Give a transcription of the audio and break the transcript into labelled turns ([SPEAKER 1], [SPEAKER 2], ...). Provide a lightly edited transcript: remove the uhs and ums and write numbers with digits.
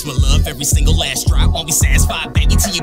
[SPEAKER 1] my love, every single last drop. Won't be satisfied, baby, till you